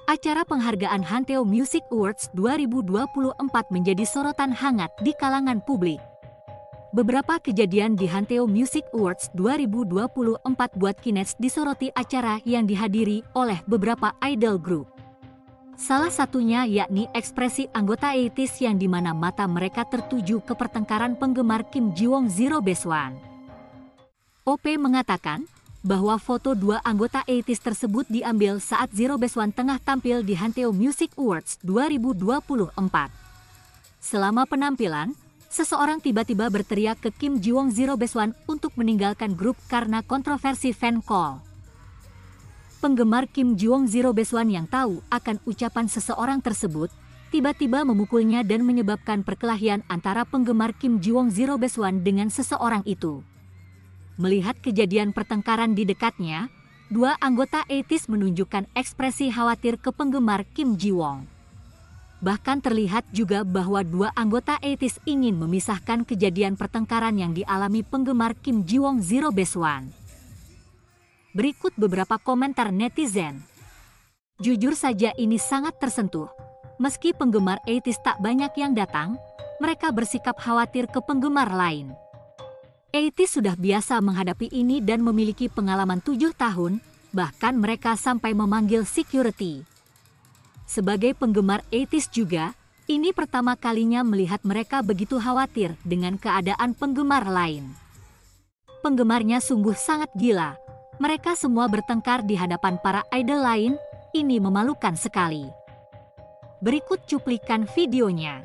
Acara penghargaan Hanteo Music Awards 2024 menjadi sorotan hangat di kalangan publik. Beberapa kejadian di Hanteo Music Awards 2024 buat Kinets disoroti acara yang dihadiri oleh beberapa idol group. Salah satunya yakni ekspresi anggota 80s yang dimana mata mereka tertuju ke pertengkaran penggemar Kim Ji-woong Zero Best One. OP mengatakan bahwa foto dua anggota 80s tersebut diambil saat Zero Best One tengah tampil di Hanteo Music Awards 2024. Selama penampilan, seseorang tiba-tiba berteriak ke Kim Ji-woong Zero Best One untuk meninggalkan grup karena kontroversi fan call. Penggemar Kim Ji-woong Zero Best One yang tahu akan ucapan seseorang tersebut, tiba-tiba memukulnya dan menyebabkan perkelahian antara penggemar Kim Ji-woong Zero Best One dengan seseorang itu. Melihat kejadian pertengkaran di dekatnya, dua anggota 80s menunjukkan ekspresi khawatir ke penggemar Kim Ji-woong. Bahkan terlihat juga bahwa dua anggota 80s ingin memisahkan kejadian pertengkaran yang dialami penggemar Kim Ji-woong Zero Best One. Berikut beberapa komentar netizen. Jujur saja ini sangat tersentuh. Meski penggemar 80s tak banyak yang datang, mereka bersikap khawatir ke penggemar lain. 80s sudah biasa menghadapi ini dan memiliki pengalaman 7 tahun, bahkan mereka sampai memanggil security. Sebagai penggemar 80s juga, ini pertama kalinya melihat mereka begitu khawatir dengan keadaan penggemar lain. Penggemarnya sungguh sangat gila. Mereka semua bertengkar di hadapan para idol lain, ini memalukan sekali. Berikut cuplikan videonya.